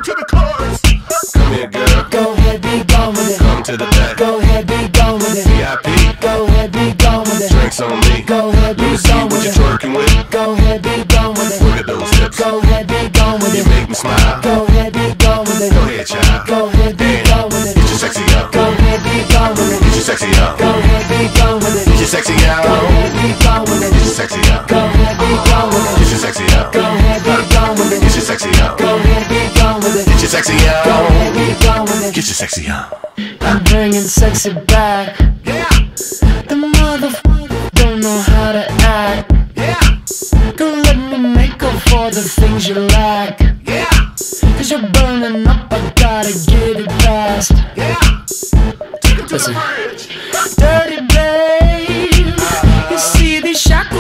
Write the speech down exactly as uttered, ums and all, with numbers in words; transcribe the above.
to the chorus. Come here, girl. Go ahead, be gone with it. Come to the back. Go ahead, be gone with it. V I P. Go ahead, be gone with it. Drinks on me. Go ahead, be Let me see gone what with you're it. twerking with. Go ahead, be gone with it. Look at those hips. Go ahead, be gone with You it. make me smile. Go ahead, be gone with it. Go ahead, child. Go ahead, be Damn. gone with it. Get your sexy out. Go ahead, be gone with it. Get your sexy out. Go ahead, be gone with it. Get your sexy out. Go ahead, be gone with it. Get your sexy out. Go ahead, be gone with it. Get your sexy out. Go ahead, be gone with it. Get your sexy out. Go ahead, be gone with it. Get your sexy out. Go ahead, be gone with it. Get your sexy out. I'm bringing sexy back. Yeah. The motherfucker don't know how to act. Yeah. Don't let me make up for the things you lack. Yeah. Cause you're burning up, I gotta get it fast. Yeah. Take it to Listen. the bridge. Dirty babe, you see these shots